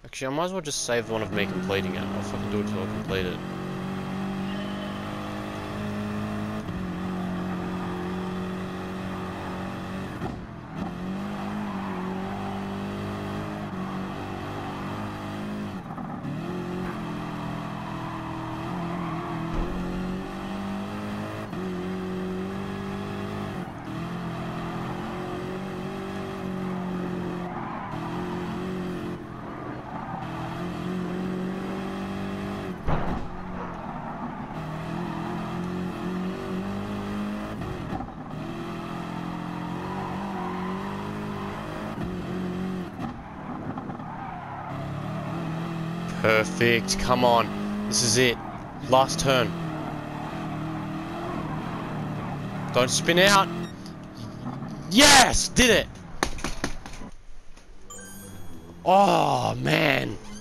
Actually, I might as well just save the one of me completing it. I'll fucking do it till I complete it. Perfect. Come on. This is it. Last turn. Don't spin out. Yes! Did it! Oh, man.